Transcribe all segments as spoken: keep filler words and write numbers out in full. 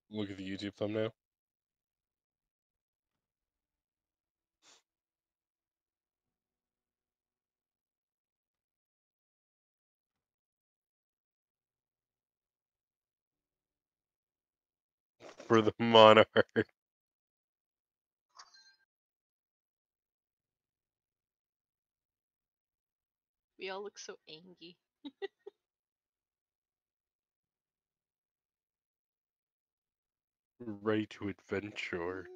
Look at the YouTube thumbnail. For the monarch. We all look so angry. Ready to adventure.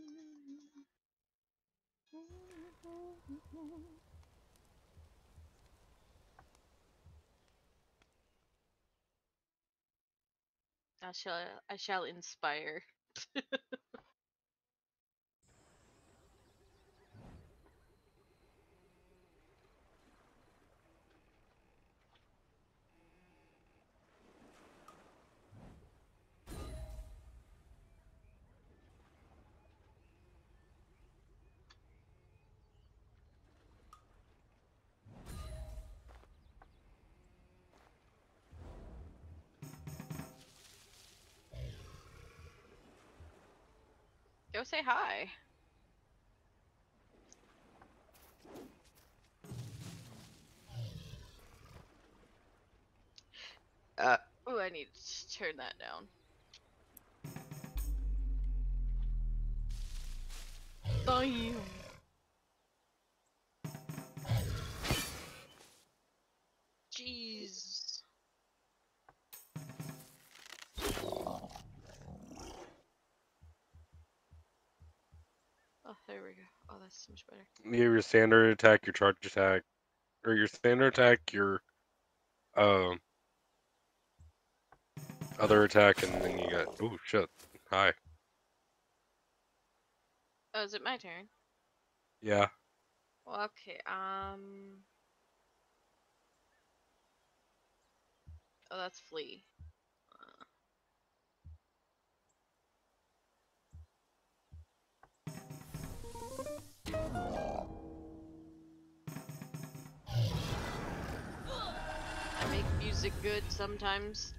I shall I shall inspire. Go say hi. Uh, oh, I need to turn that down. Damn. Jeez. Oh, there we go. Oh, that's so much better. You have your standard attack, your charge attack, or your standard attack, your um other attack, and then you got oh shit. Hi. Oh, is it my turn? Yeah. Well, okay. Um. Oh, that's flee. Uh, I make music good sometimes.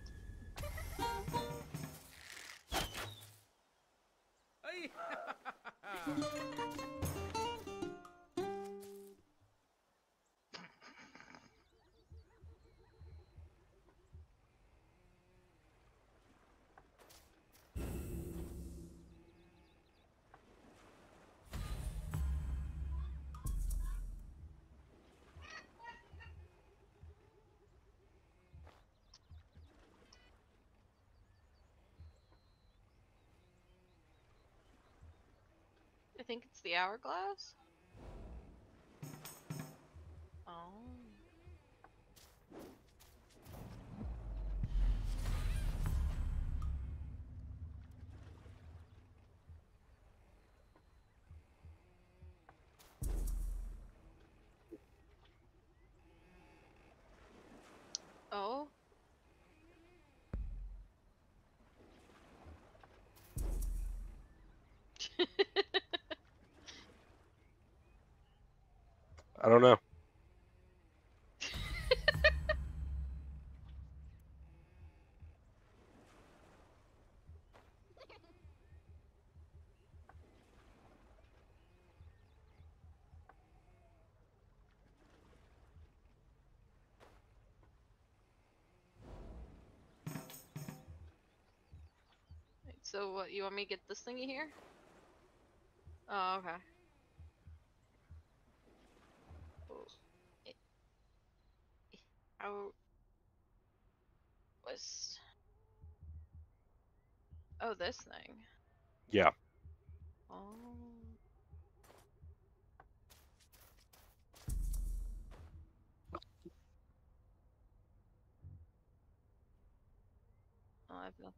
I think it's the hourglass. Oh. Oh. I don't know. So what? You want me to get this thingy here? Oh, okay. Oh. It, it, how was? Oh, this thing. Yeah. Oh. Oh, I've no.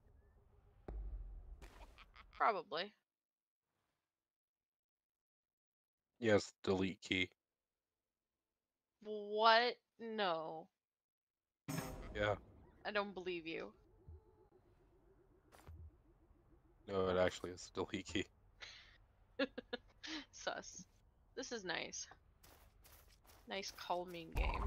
Probably. Yes, delete key. What? No. Yeah. I don't believe you. No, it actually is delete key. Sus. This is nice. Nice calming game.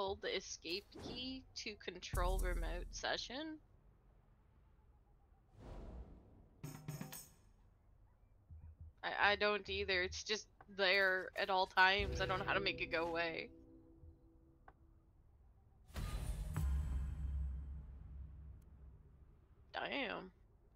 hold the escape key to control remote session? I, I don't either. It's just there at all times. I don't know how to make it go away. Damn.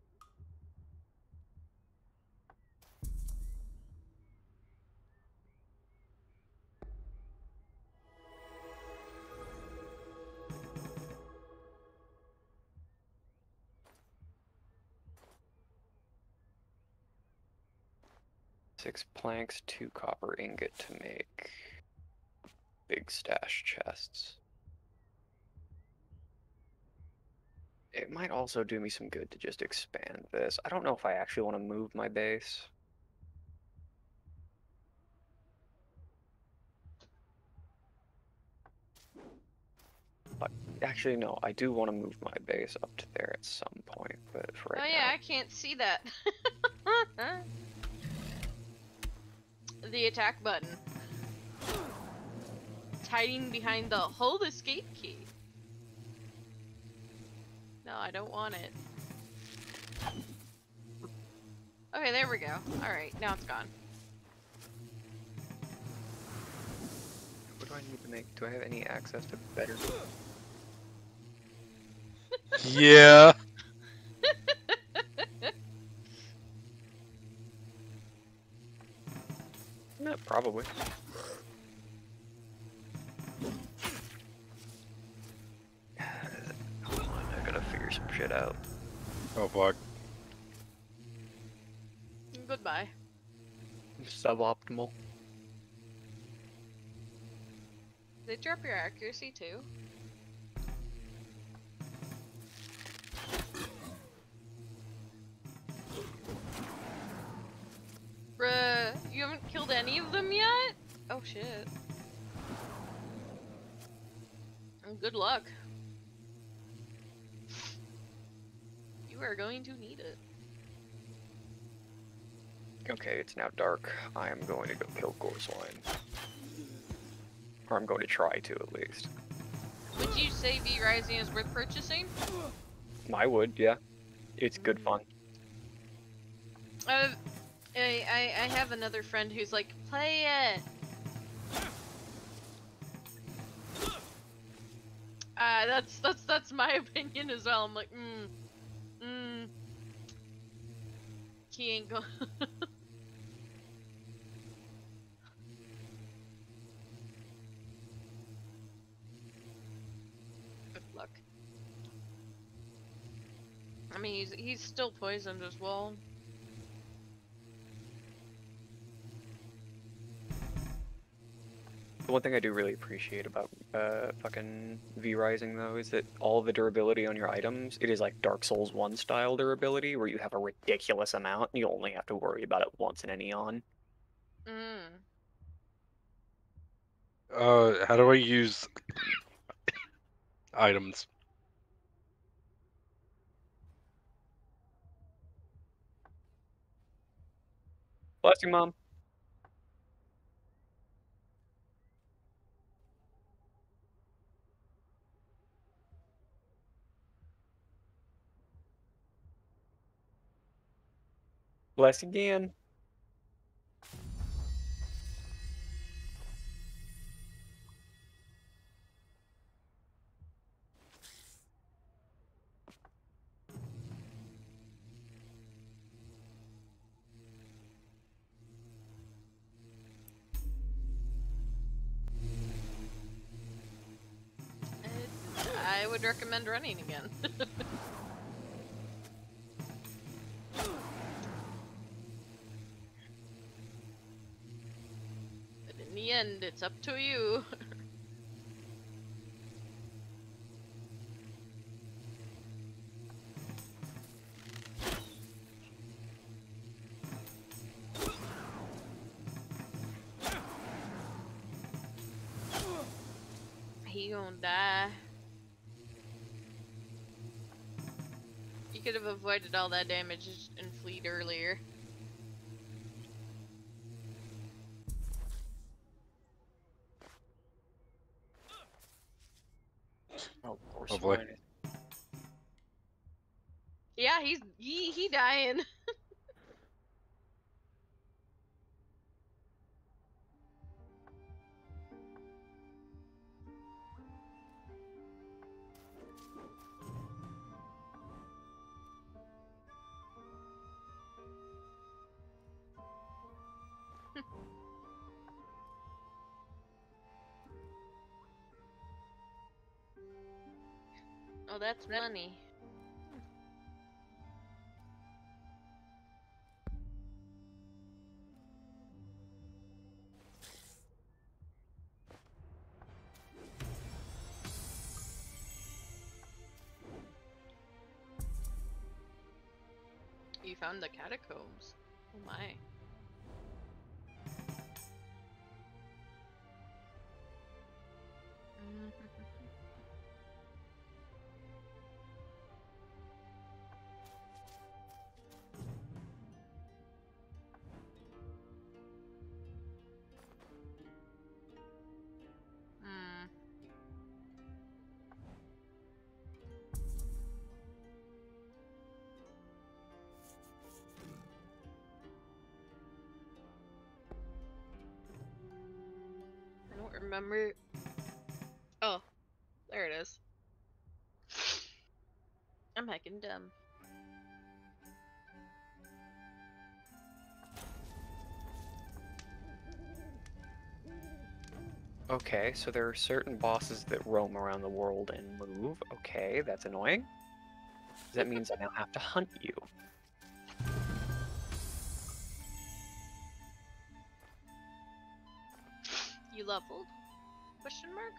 Six planks, two copper ingot to make big stash chests. It might also do me some good to just expand this. I don't know if I actually want to move my base. But actually, no, I do want to move my base up to there at some point, but for right Oh yeah, now... I can't see that. The attack button. It's hiding behind the hold escape key. No, I don't want it. Okay, there we go. Alright, now it's gone. What do I need to make? Do I have any access to better? Yeah. No, probably. Hold on, I gotta figure some shit out. Oh fuck. Goodbye. Suboptimal. They drop your accuracy too? Bruh, you haven't killed any of them yet? Oh shit. Good luck. You are going to need it. Okay, it's now dark. I am going to go kill Gorswine. Or I'm going to try to, at least. Would you say V Rising is worth purchasing? I would, yeah. It's good fun. Uh, I, I, I have another friend who's like, play it! Uh, that's, that's, that's my opinion as well. I'm like, mm, mm. He ain't going. Good luck. I mean, he's, he's still poisoned as well. The one thing I do really appreciate about uh, fucking V Rising, though, is that all the durability on your items, it is like Dark Souls one style durability, where you have a ridiculous amount, and you only have to worry about it once in an eon. Mm. Uh, how do I use items? Bless you, Mom. Bless again. I would recommend running again. But in the end, it's up to you. He gonna die. You could have avoided all that damage and fleed earlier. Oh, poor Hopefully. swine. Yeah, he's he he dying. Oh, that's money. You found the catacombs. Oh my. Hmm. I don't remember. Oh, there it is. I'm heckin' dumb. Okay, so there are certain bosses that roam around the world and move. Okay, that's annoying. That means I now have to hunt you. You leveled? Question mark?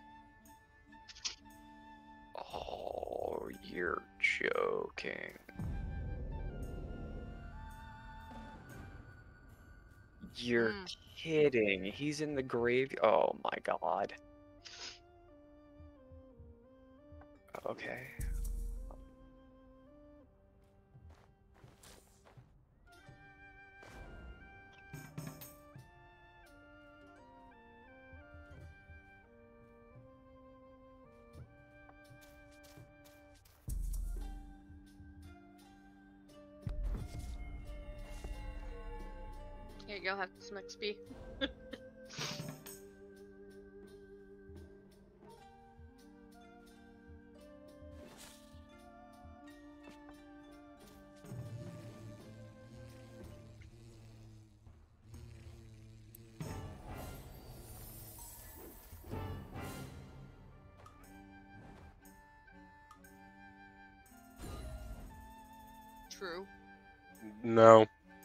Oh, you're joking. You're Mm. kidding. He's in the grave. Oh my god. Okay. Here you go, have some X P. True. No.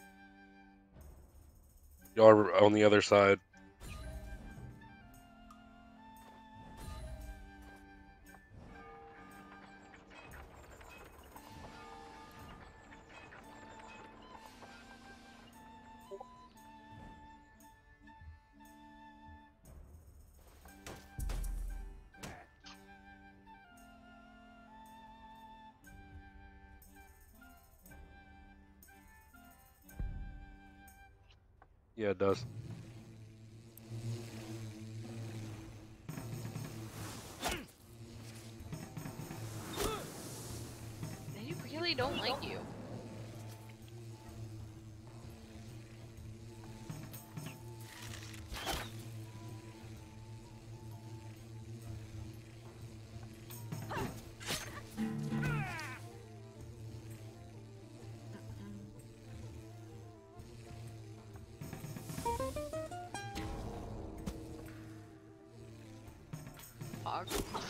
Y'all are on the other side. Yeah, it does. They really don't like you. Fog.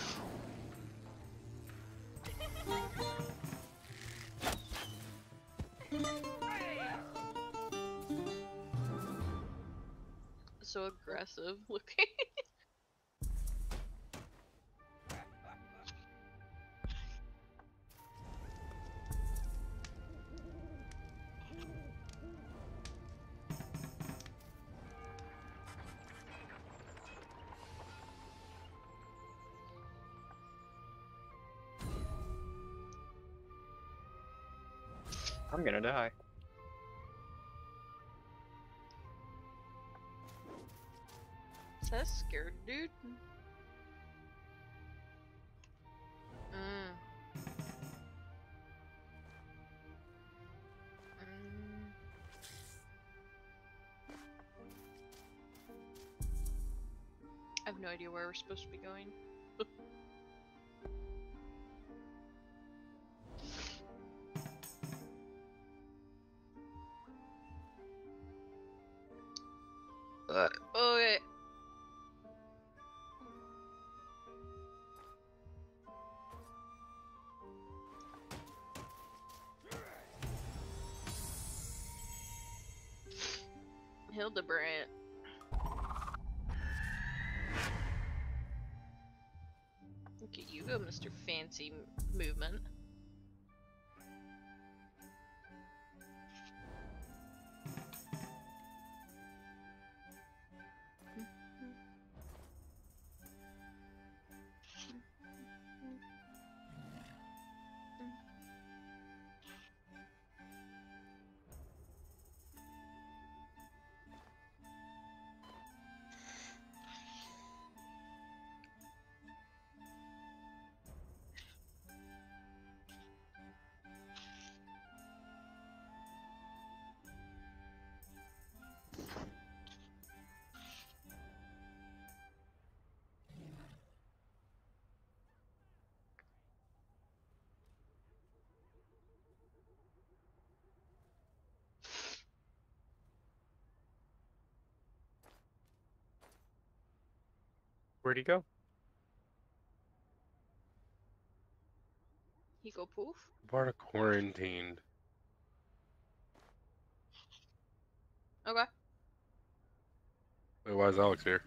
So aggressive looking. I'm gonna die. That's scared, dude. I have no idea where we're supposed to be going. Uh, okay. Hildebrandt. Look at you go, Mister Fancy M- Movement. Where'd he go? He go poof. Part of quarantined. Okay. Wait, why is Alex here?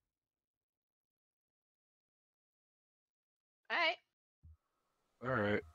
Alright. Alright.